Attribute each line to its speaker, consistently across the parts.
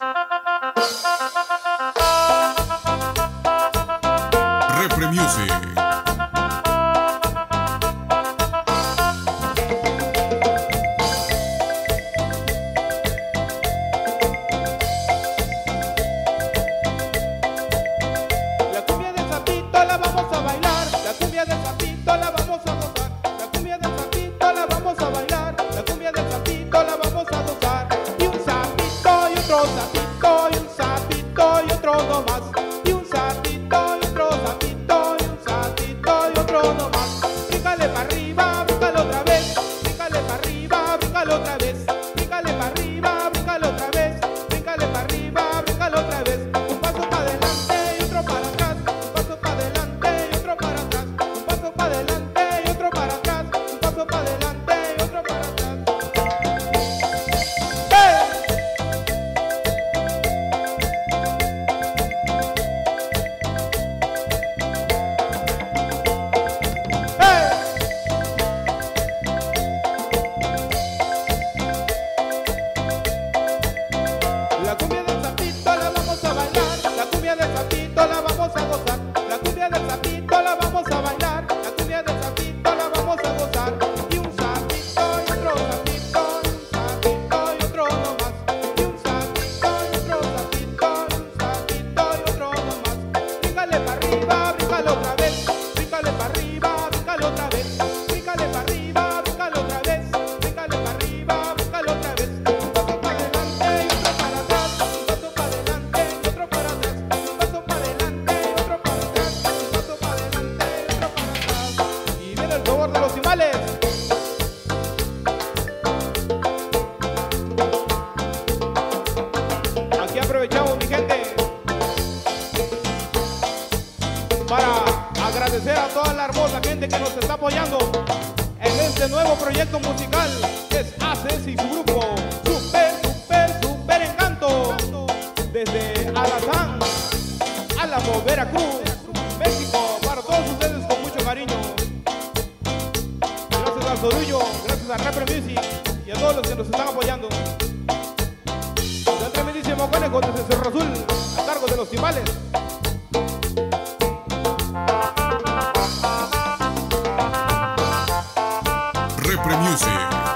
Speaker 1: Repre Music.
Speaker 2: La cumbia del sapito la vamos a bailar, la cumbia del sapito la vamos a gozar, la cumbia del sapito la vamos a bailar, la cumbia del sapito la vamos a gozar. Y un sapito y otro sapito y un sapito y otro no más, y un sapito y otro sapito y un sapito y otro no más. Bríncale para arriba, bríncale otra vez, bríncale para arriba, bríncale otra vez, bríncale para arriba, bríncale otra vez, bríncale para arriba, bríncale otra vez. Un paso para adelante y otro para atrás, un paso para adelante y otro para atrás, un paso para adelante y otro para atrás, un paso para adelante y otro para atrás. La cumbia del sapito la vamos a bailar, la cumbia del sapito la vamos a gozar, la cumbia del sapito la vamos a bailar, la cumbia del sapito la vamos a gozar. Y un sapito y otro sapito, un sapito y otro no más, y un sapito y otro sapito, un sapito y otro no más. Bríncale para arriba, bríncale otra vez, bríncale para arriba, bríncale otra vez, bríncale para arriba, bríncale otra vez, bríncale para arriba, bríncale otra vez. Un paso para adelante y otro para atrás, un paso para adelante y otro para atrás, un paso para adelante y otro para atrás, un paso para adelante y otro para atrás. Y viene el sabor de los timbales. Aquí aprovechamos, mi gente, para agradecer a toda la hermosa gente que nos está apoyando en este nuevo proyecto musical que es ACS y su grupo Super Encanto, desde Alazán, Álamo, Veracruz, México, para todos ustedes con mucho cariño. Gracias al Sorullo, gracias a Repre Music y a todos los que nos están apoyando. El tremendísimo Conejo desde Cerro Azul, a cargo de los timbales.
Speaker 1: Repre Music.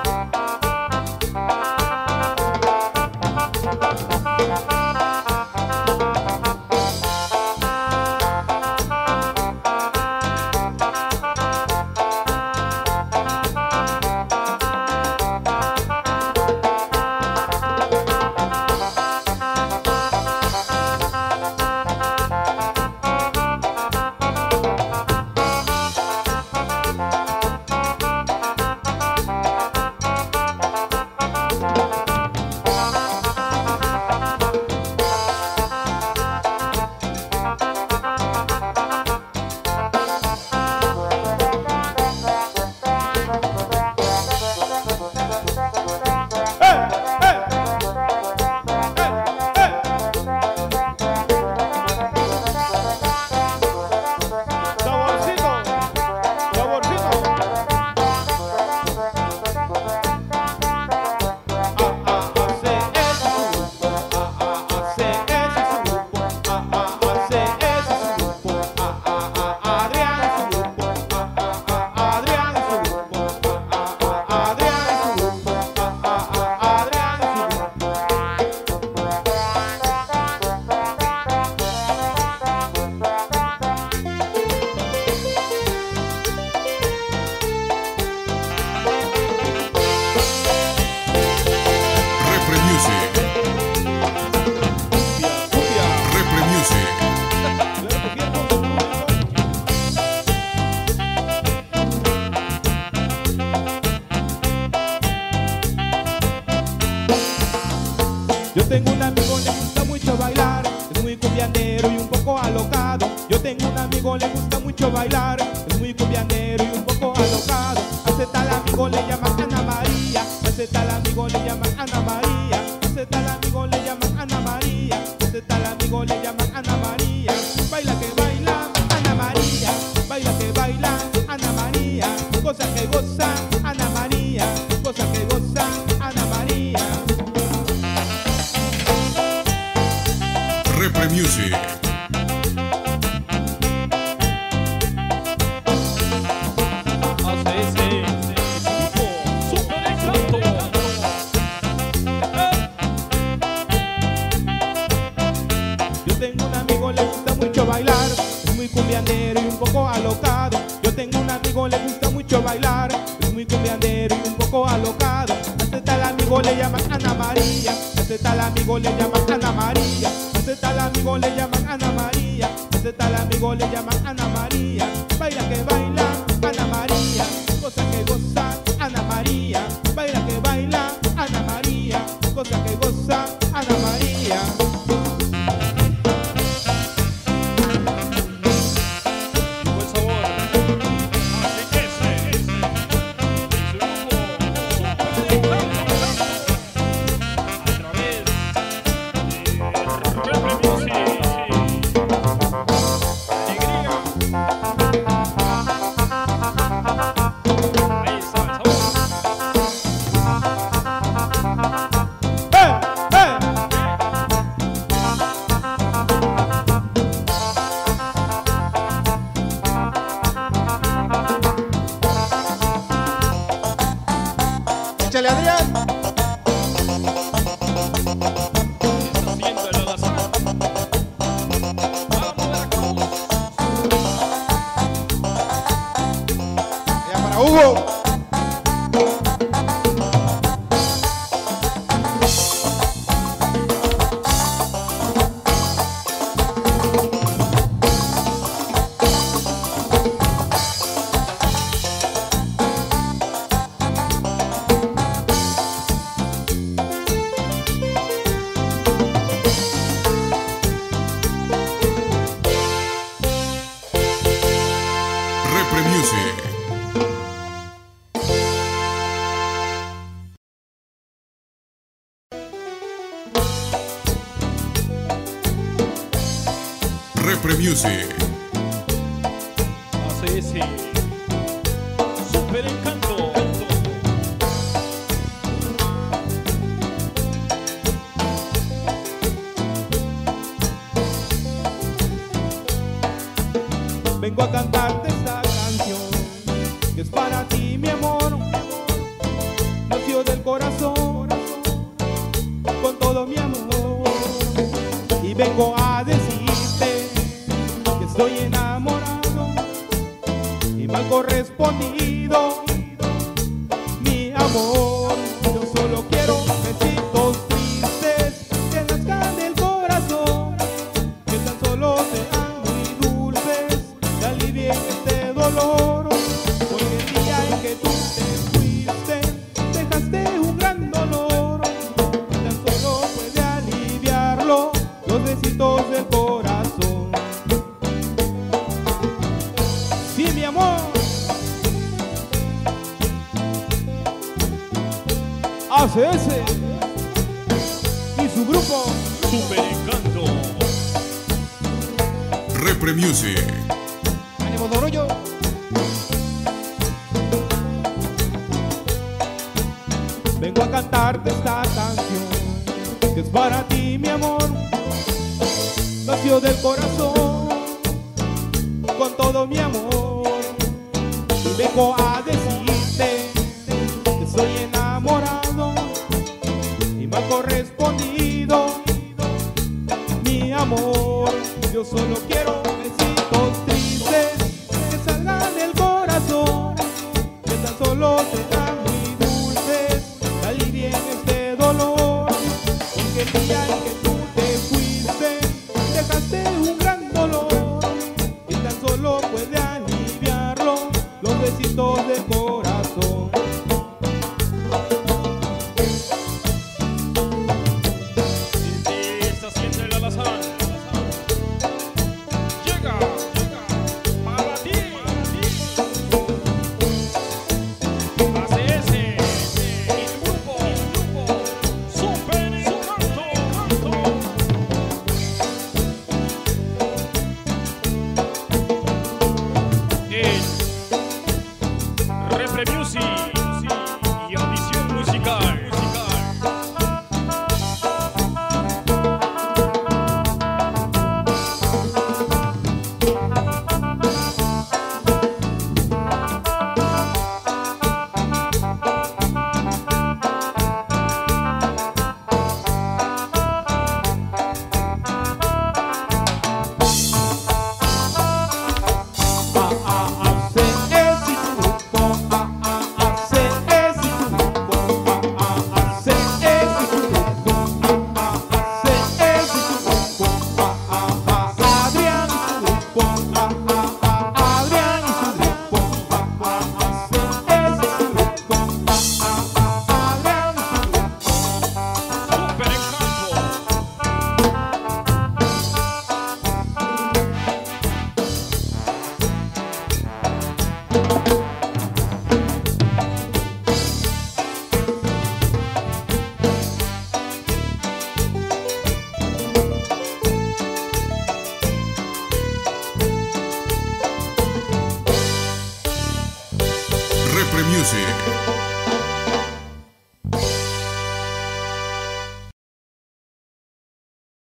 Speaker 2: Yo tengo un amigo, le gusta mucho bailar, es muy cumbianero y un poco alocado. Yo tengo un amigo, le gusta mucho bailar, es muy cumbianero y un poco alocado. A ese tal amigo le llaman Ana María, a ese tal amigo le llaman Ana María, a ese tal amigo le llaman Ana María, a ese tal amigo le llaman Ana María. Baila que baila Ana María, baila que baila Ana María, cosa que goza Ana María, cosa que goza Ana María.
Speaker 1: Repre Music.
Speaker 2: Yo tengo un amigo, le gusta mucho bailar, es muy cumbiandero y un poco alocado. Yo tengo un amigo, le gusta mucho bailar, es muy cumbiandero y un poco alocado. A este tal amigo le llaman Ana María, a este tal amigo le llaman Ana María, a este tal amigo le llaman Ana María, a este tal amigo le llaman Ana María. Baila que baila Ana María, cosa que goza Ana María. Baila que baila Ana María, cosa que goza Ana María.
Speaker 3: Échale, Adrián. Ya para Hugo.
Speaker 1: Repre Music. Repre Music.
Speaker 4: Hace ese super encanto.
Speaker 2: Vengo a cantarte esta canción, que es para ti, mi amor. Nació del corazón, con todo mi amor. Y vengo a decirte que estoy enamorado y mal correspondido, mi amor. Yo solo quiero besitos tristes que nazcan del corazón, que tan solo sean muy dulces, que alivien este dolor. Porque el día en que tú te fuiste, dejaste un gran dolor, y tan solo puede aliviarlo los besitos del corazón. Sí, mi amor. ACS y su grupo
Speaker 4: Super encanto.
Speaker 1: Repre Music.
Speaker 3: Ánimo, Dorollo.
Speaker 2: vengo a cantarte esta canción, que es para ti, mi amor. Nació del corazón, con todo mi amor. Y vengo a decirte que estoy enamorado y mal correspondido, mi amor. Yo solo quiero besitos tristes que salgan del corazón, que tan solo sean muy dulces, que alivien este dolor. Porque el día en que tú te fuiste, dejaste un gran dolor, y tan solo puede aliviarlo los besitos del corazón.
Speaker 4: Esta siente el alazán. Llega para ti. Hace ese el grupo Super Encanto. El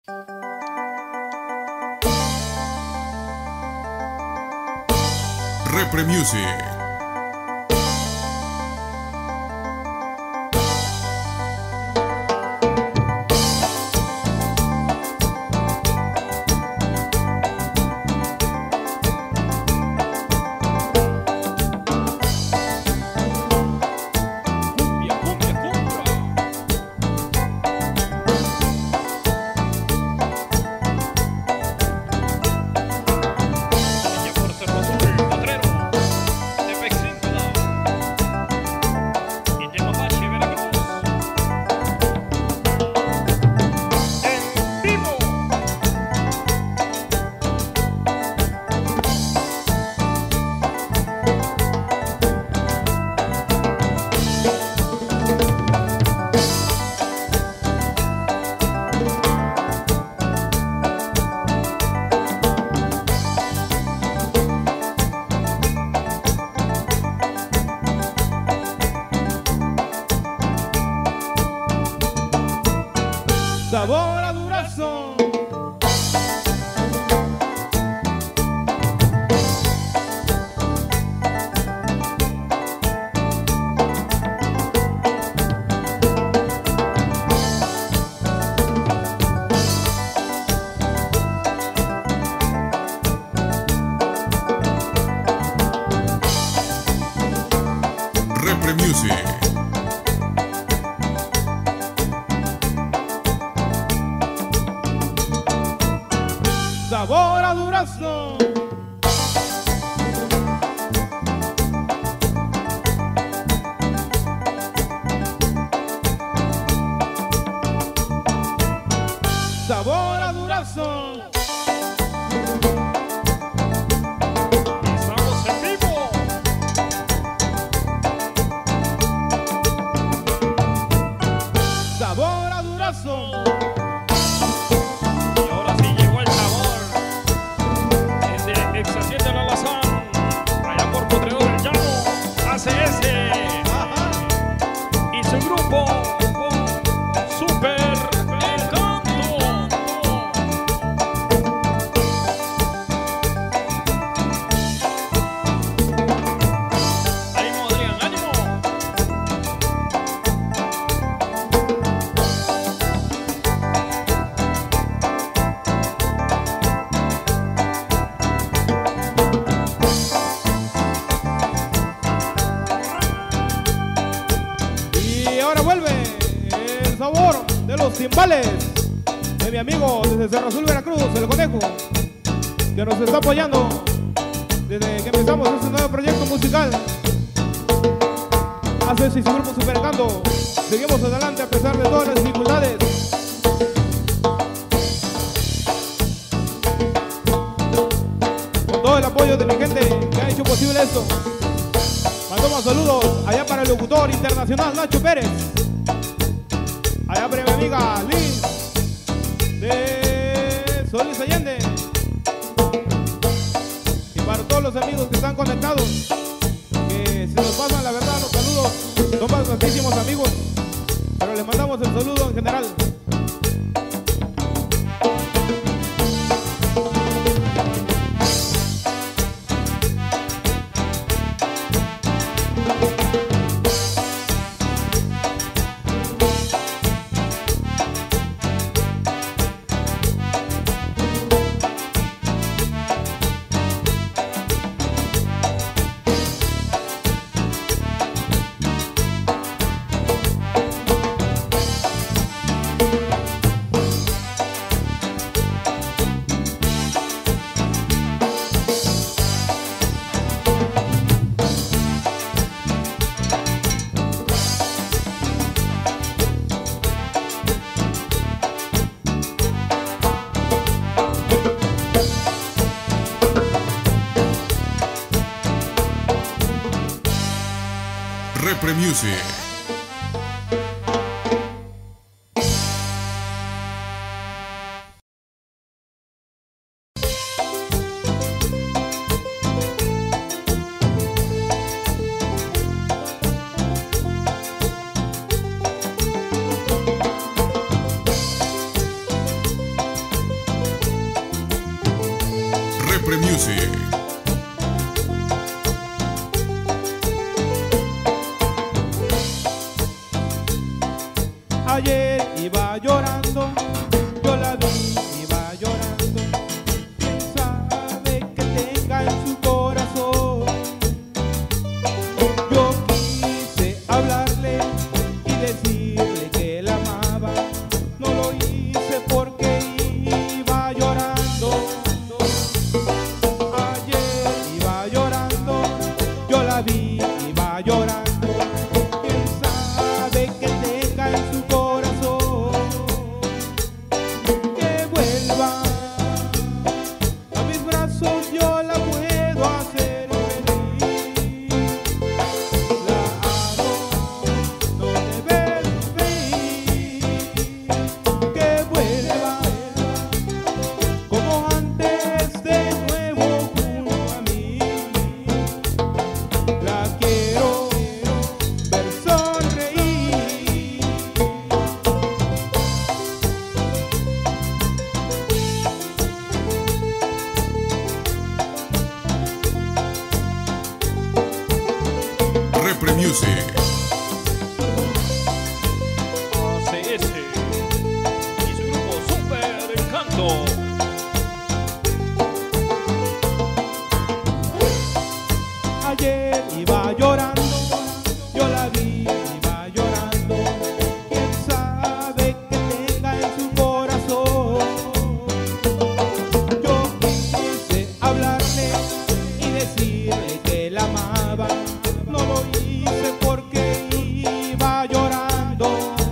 Speaker 1: Repre Music.
Speaker 4: Cumbia, cumbia, cumbia. Ella por Cerro Azul, Potrero, Tepexíntla y Temapache, Veracruz. En vivo.
Speaker 2: Sabor a durazo.
Speaker 1: Repre Music.
Speaker 2: Sabor a durazo. Sabor a durazo.
Speaker 4: Estamos en vivo.
Speaker 2: Sabor a durazo.
Speaker 4: Y ahora sí llegó el sabor. Desde Ex-Hacienda La Alazán, allá por Potrero del Llano, ACS y su grupo Super Encanto. Ánimo, Adrián, ánimo.
Speaker 2: Y ahora vuelve el sabor de los timbales de mi amigo desde Cerro Azul, Veracruz, el Conejo, que nos está apoyando desde que empezamos este nuevo proyecto musical. Hace su grupo Super Encanto. Seguimos adelante a pesar de todas las dificultades. Con todo el apoyo de mi gente que ha hecho posible esto. Mandamos saludos allá para el locutor internacional Nacho Pérez. Allá para mi amiga Liz de Solís Allende. Y para todos los amigos que están conectados, que se nos pasan la verdad los saludos. Son bastantísimos amigos, pero les mandamos el saludo en general.
Speaker 1: Repre Music. Repre Music.
Speaker 2: Ayer iba llorando, yo la vi, iba llorando. ¿Quién sabe que tenga en su corazón? Yo quise hablarle y decirle que la amaba. No lo hice porque iba llorando. Ayer iba llorando, yo la vi, iba llorando. ¿Quién sabe que tenga en su corazón? Que vuelva a mis brazos, yo la puedo hacer feliz. La amo, no debe sufrir. Que vuelva como antes, de nuevo junto a mí. La quiero ver sonreír.
Speaker 1: Repre Music.
Speaker 4: ACS y su grupo Super Encanto.
Speaker 2: Ayer iba llorando, yo la vi, iba llorando. ¿Quién sabe que tenga en su corazón? Yo quise hablarle y decirle que la amaba. No lo hice porque iba llorando.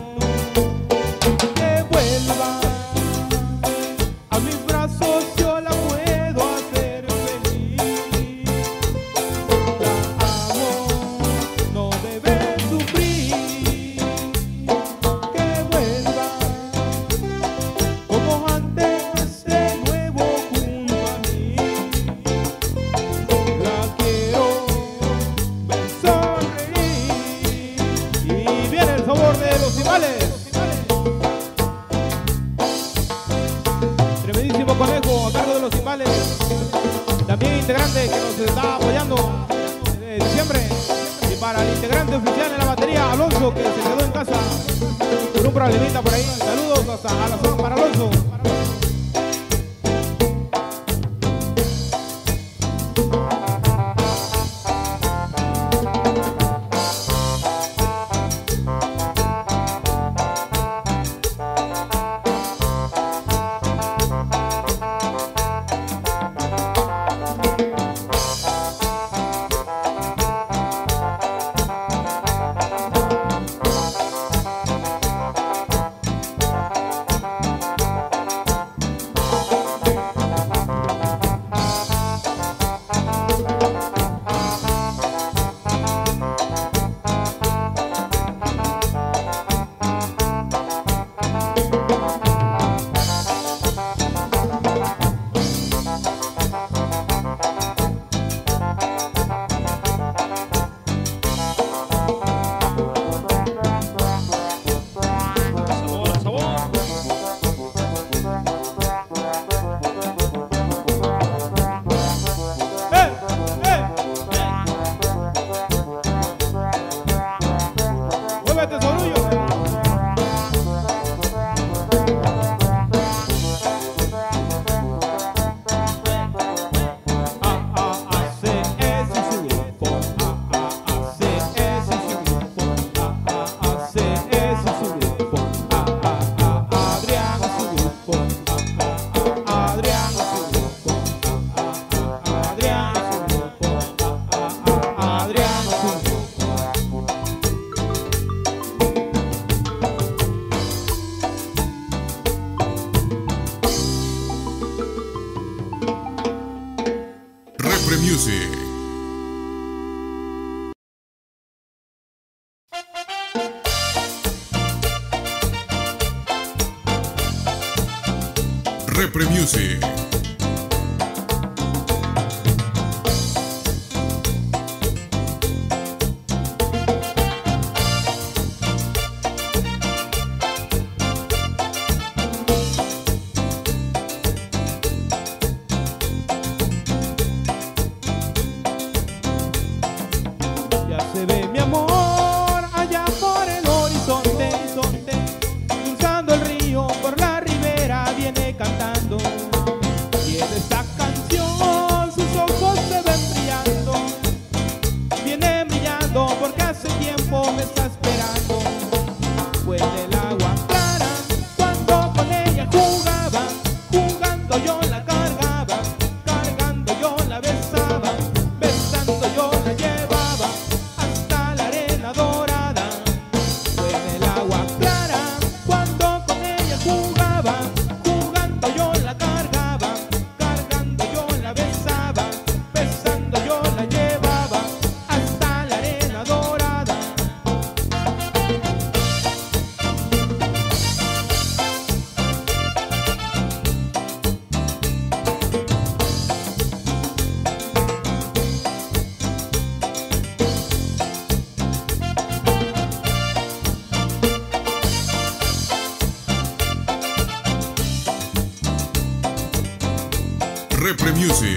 Speaker 2: Que vuelva a mis brazos, yo la puedo hacer feliz. La amo, no debe sufrir. Que vuelva como antes, de nuevo junto a mí. La quiero ver sonreír. Y viene el sabor de los timbales. Tremendísimo Conejo a cargo de los timbales. También integrante que nos está apoyando desde diciembre. Y para el integrante oficial en la batería, Alonso, que se quedó en casa por un problemita por ahí. Saludos hasta a la zona para Alonso.
Speaker 4: Sabor, sabor.
Speaker 2: Muévete, Sorullo.
Speaker 1: Repre Music. Repre Music. Repre Music.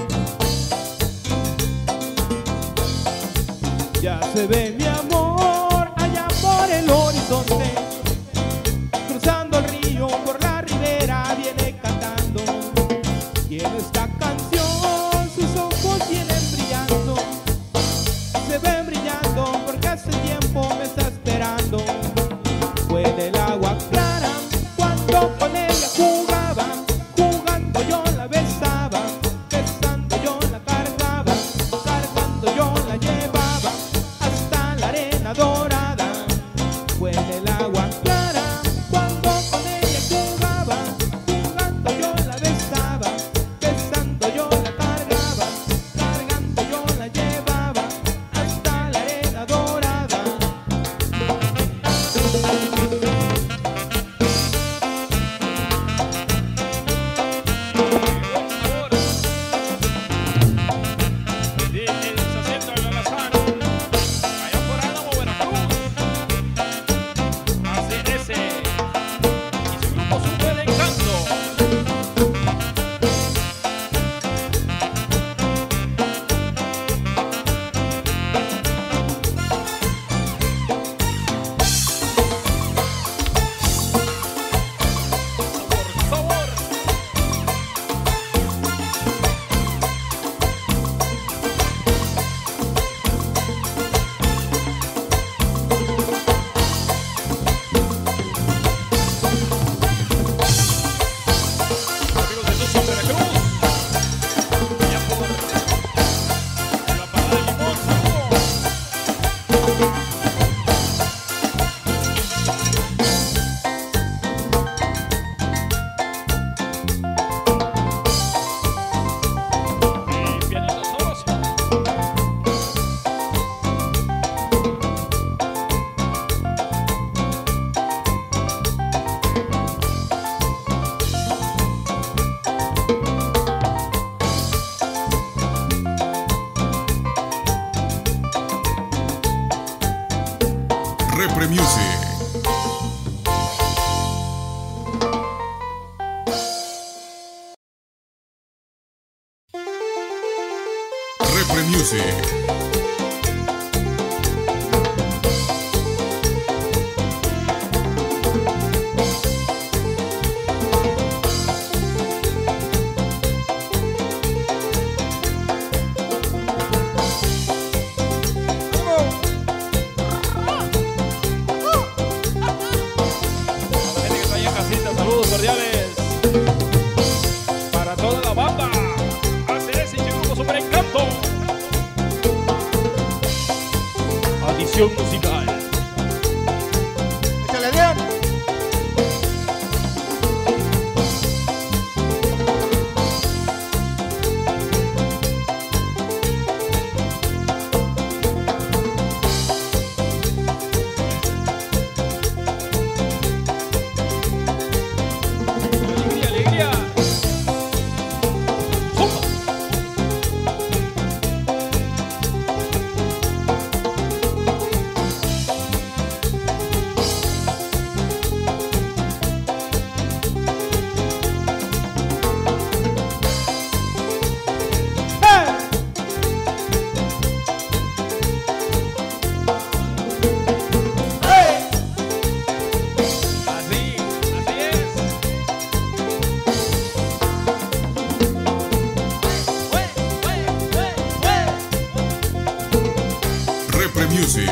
Speaker 2: Ya se ve mi amor allá por el horizonte, cruzando el río por la ribera viene cantando. Y en esta canción sus ojos vienen brillando, se ven brillando porque hace tiempo me está esperando. Fue del agua clara cuando con ella jugaba, jugando yo la besaba, besando yo la cargaba, cargando yo la llevaba hasta la arena dorada. Fue del agua clara cuando con ella jugaba, jugando yo la besaba, besando yo la cargaba, cargando yo la llevaba hasta la arena dorada.
Speaker 1: Repre Music. Repre Music.
Speaker 4: Saludos cordiales para toda la banda. ACS y Chico Super Encanto. Adición musical.
Speaker 3: Échale, Adrián.
Speaker 4: Alegría, alegría. ¡Zumba! Así es.
Speaker 1: Repre Music.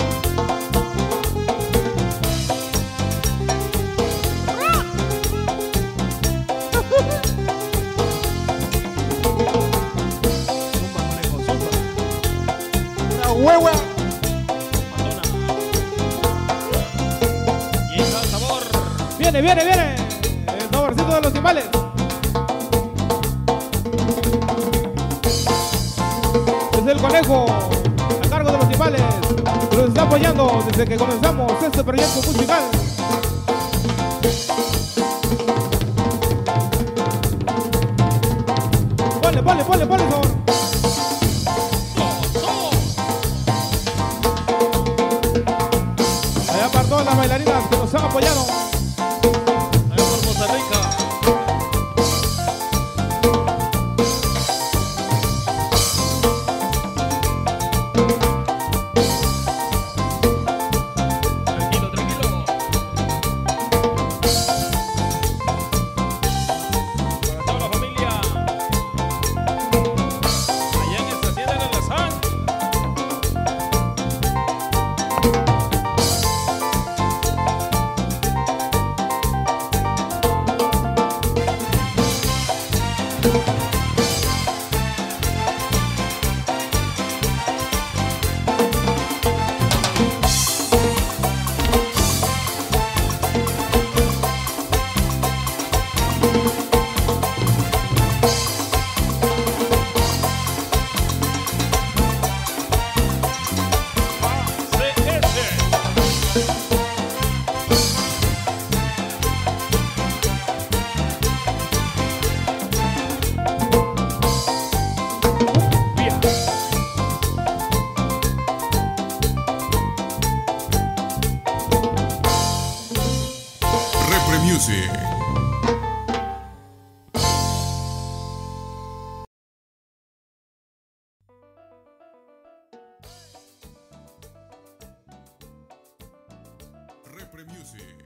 Speaker 4: Zumba, conejo, zumba.
Speaker 3: Una hueva.
Speaker 4: Madonna. Y está el sabor.
Speaker 2: Viene, viene, viene. El saborcito de los timbales. Es el conejo a cargo de los timbales. Nos está apoyando desde que comenzamos este proyecto musical. Ponle, ponle, ponle, ponle, por favor. Allá para todas las bailarinas que nos han apoyado.
Speaker 4: Allá por Costa Rica.
Speaker 1: Repre Music. Repre Music.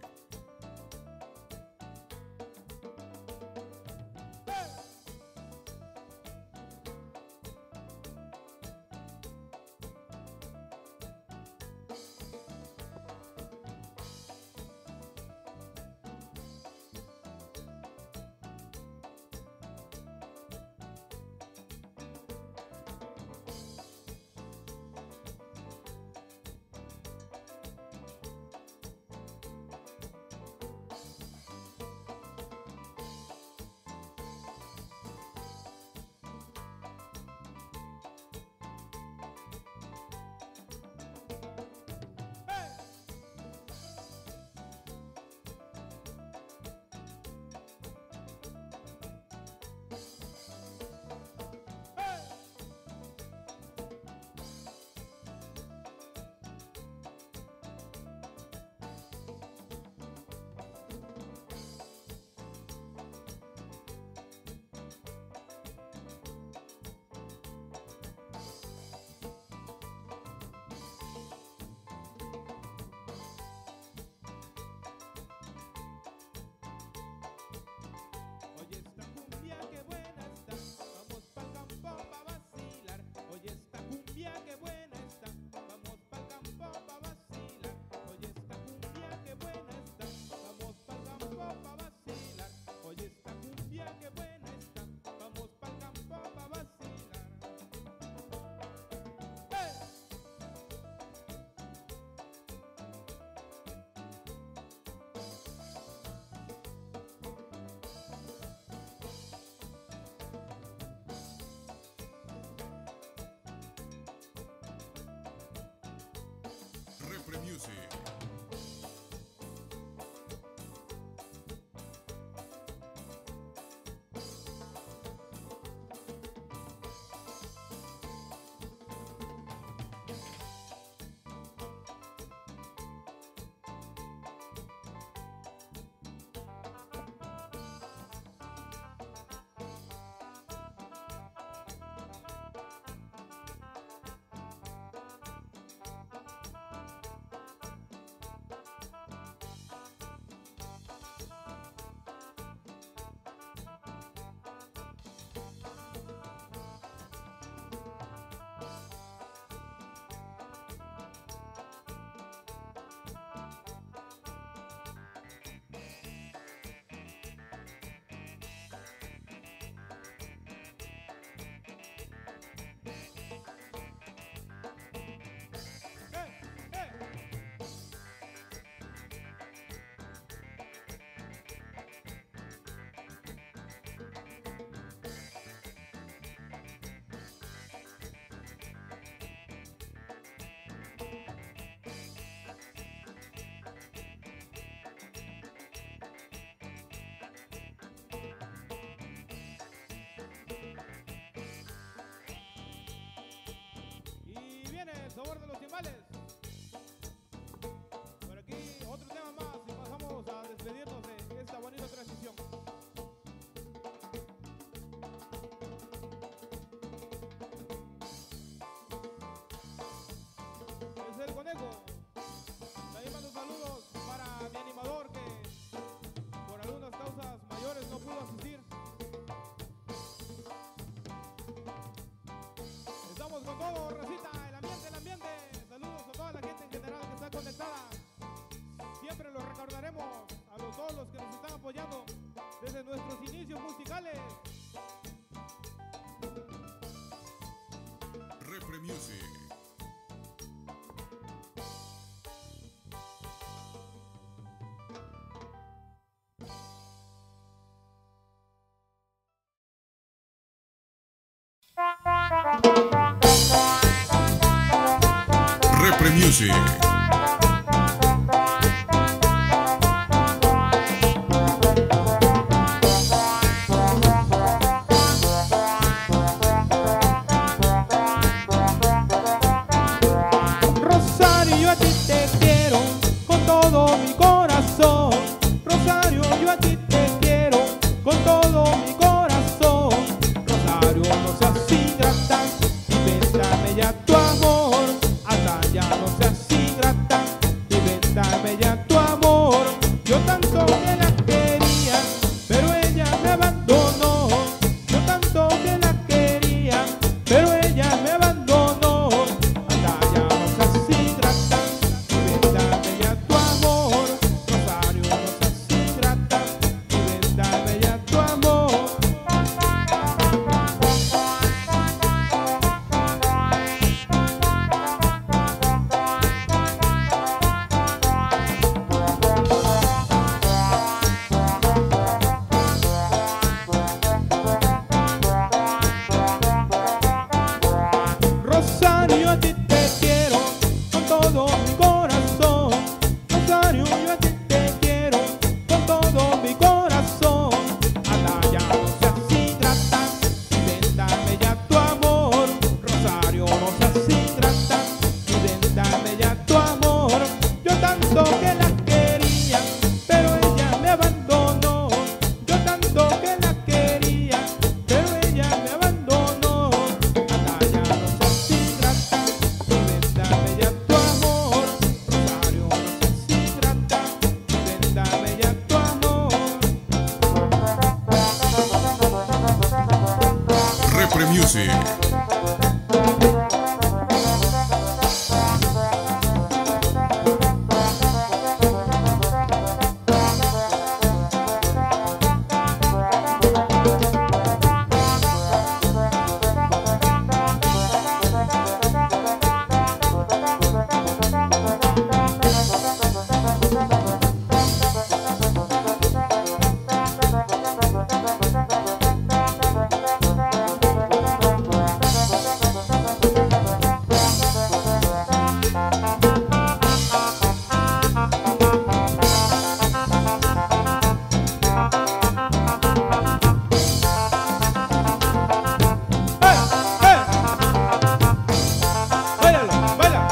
Speaker 2: Oye esta cumbia que buena está, vamos pa'l campo pa' vacilar. Oye esta cumbia que buena está, vamos pa'l campo pa' vacilar. Oye esta cumbia que buena está, vamos pa'l campo pa' vacilar. Oye esta cumbia que buena está, vamos pa'l campo pa' vacilar. ¡Hey!
Speaker 1: Repre Music. Y viene el sabor de los timbales. Por aquí otro tema más y pasamos a despedirnos de esta bonita transición. Es el conejo. También mando saludos para mi animador que por algunas causas mayores no pudo asistir. Estamos con todo, racita, el ambiente. Saludos a toda la gente en general que está conectada. Siempre los recordaremos a todos los que nos están apoyando desde nuestros inicios musicales. Repre Music.
Speaker 5: Repre Music.
Speaker 2: Rosario, yo a ti te quiero con todo mi corazón. Rosario, yo a ti te quiero con todo mi corazón. Rosario, no seas ingrata, invéntame ya tu amor. Hasta ya no seas ingrata, invéntame ya tu amor. Yo tanto que la quería, pero ella me abandonó. Yo tanto que la quería, pero ella me abandonó. Hasta ya no seas ingrata, invéntame ya tu amor. Rosario, no seas ingrata, invéntame ya tu amor. Rosario, yo a ti te quiero con todo mi corazón. Rosario, yo a ti te quiero con todo mi corazón. Hasta ya no seas ingrata, invéntame ya tu amor. Rosario, no seas ingrata, invéntame ya tu amor. Yo tanto que la quería, pero ella me abandonó. Yo tanto que la quería, pero ella me abandonó. Hasta ya no seas ingrata, invéntame ya tu amor. Rosario, no seas ingrata, invéntame ya tu amor.
Speaker 5: Repre Music.
Speaker 2: Báilalo, baila.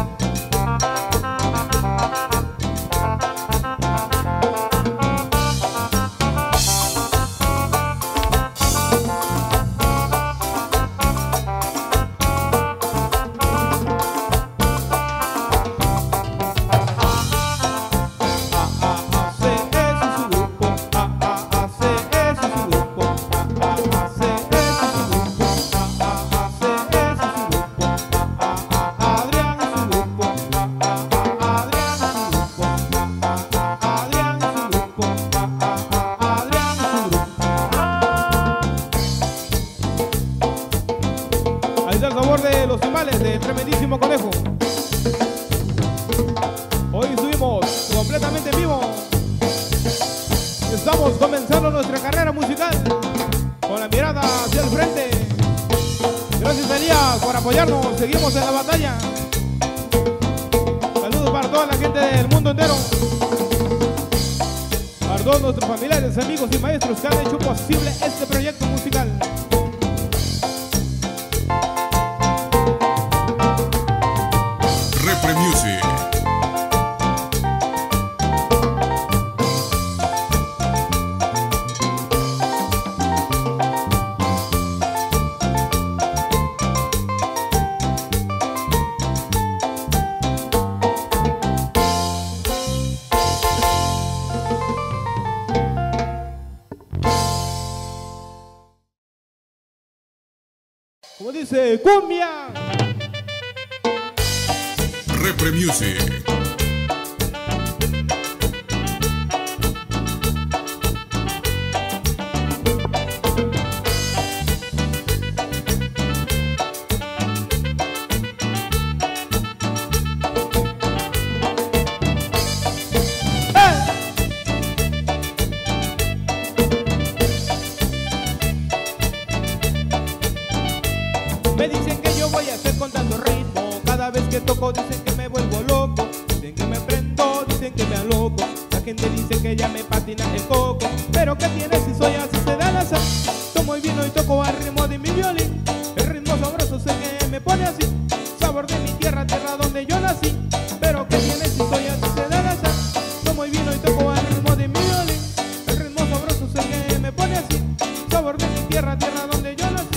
Speaker 2: Ahí está el sabor de los timbales de Tremendísimo Conejo. Hoy subimos completamente en vivo. Estamos comenzando nuestra carrera musical con la mirada hacia el frente. Gracias, Elías, por apoyarnos. Seguimos en la batalla. Saludos para toda la gente del mundo entero. Para todos nuestros familiares, amigos y maestros que han hecho posible este proyecto musical.
Speaker 5: Repre Music.
Speaker 2: Como dice, cumbia.
Speaker 5: Repre Music.
Speaker 2: Me con tanto ritmo. Cada vez que toco dicen que me vuelvo loco. Dicen que me prendo, dicen que me aloco. La gente dice que ya me patina el coco. Pero ¿qué tiene si soy así? Se da la sal. Tomo el vino y toco al ritmo de mi violín. El ritmo sabroso es el que me pone así. Sabor de mi tierra, tierra donde yo nací. Pero ¿qué tiene si soy así? Se da la sal. Tomo el vino y toco al ritmo de mi violín. El ritmo sabroso es el que me pone así. Sabor de mi tierra, tierra donde yo nací.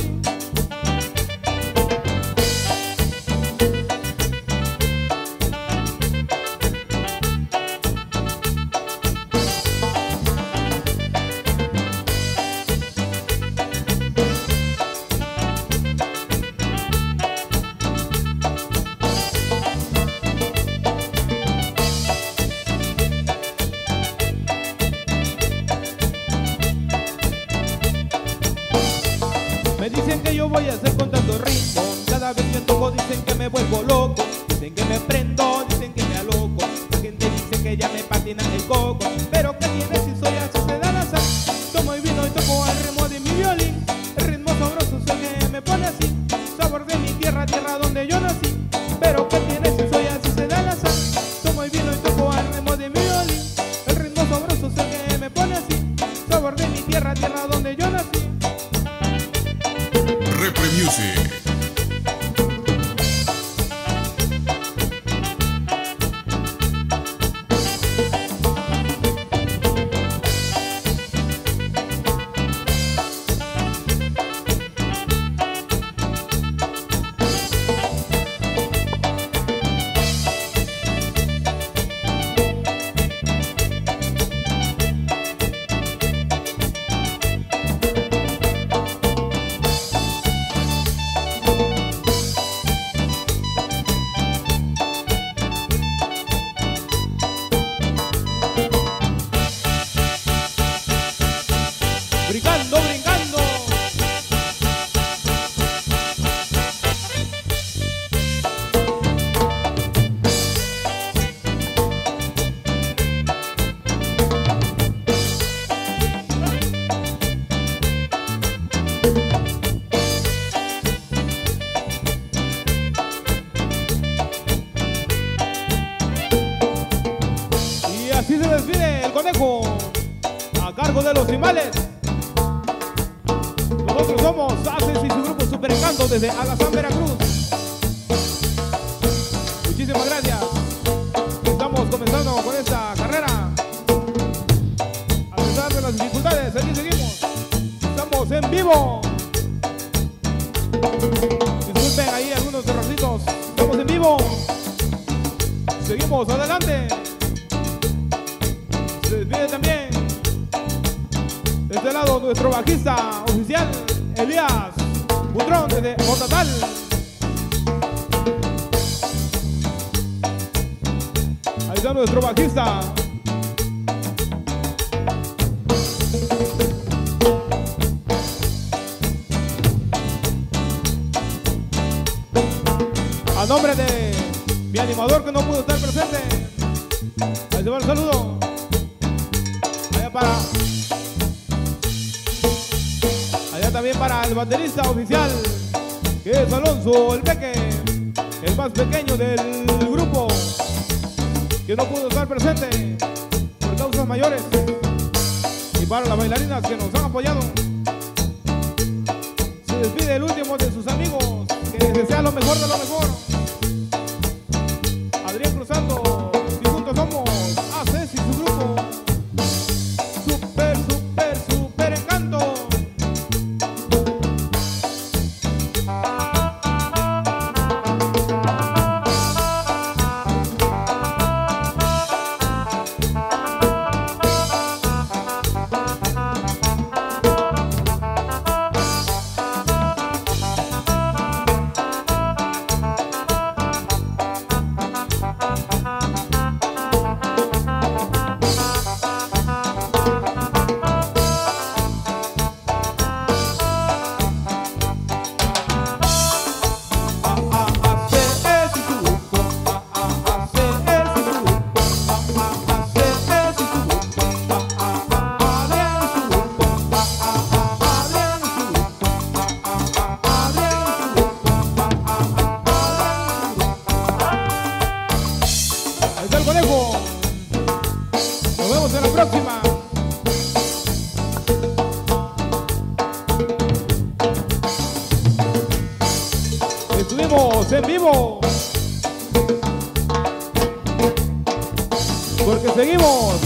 Speaker 2: Me dicen que yo voy a hacer con tanto ritmo. Cada vez que toco dicen que me vuelvo loco. Dicen que me prendo, dicen que me aloco. La gente dice que ya me patina el coco. Pero ¿qué tiene si soy así? Se da la sal. Tomo el vino y toco al ritmo de mi violín. El ritmo sabroso es el que me pone así. Sabor de mi tierra, tierra donde yo nací. Pero ¿qué tiene si soy así? Se da la sal. Tomo el vino y toco al ritmo de mi violín. El ritmo sabroso es el que me pone así. Sabor de mi tierra, tierra donde yo nací.
Speaker 5: Repre Music.
Speaker 2: Brincando, brincando. Y así se despide el conejo a cargo de los timbales. Nosotros somos Aces y su grupo Super Encanto desde Alazán, Veracruz. Muchísimas gracias. Estamos comenzando con esta carrera. A pesar de las dificultades, aquí seguimos. Estamos en vivo. Disculpen ahí algunos errorcitos. Estamos en vivo. Seguimos adelante. Se despide también de este lado nuestro bajista oficial Elías Butrón desde Motatal. Ahí está nuestro bajista. A nombre de mi animador que no pudo estar presente, ahí se va el saludo. Allá también para el baterista oficial, que es Alonso el Peque, el más pequeño del grupo, que no pudo estar presente por causas mayores. Y para las bailarinas que nos han apoyado. Se despide el último de sus amigos, que les desea lo mejor de lo mejor. Adrián Cruzando, y juntos somos Aces y su grupo Super, Super, Super Encanto.
Speaker 1: seguimos en vivo. Porque seguimos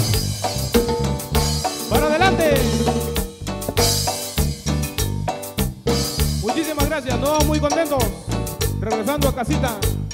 Speaker 1: para adelante. Muchísimas gracias, nos vamos muy contentos. Regresando a casita.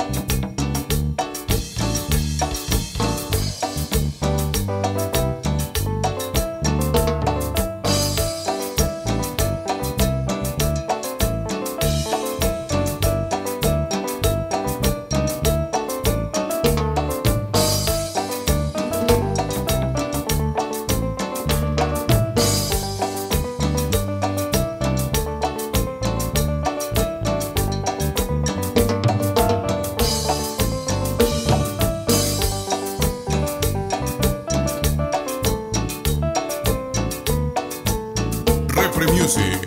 Speaker 5: Repre Music.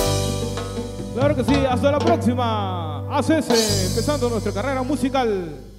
Speaker 1: Claro que sí, hasta la próxima. ACS, empezando nuestra carrera musical.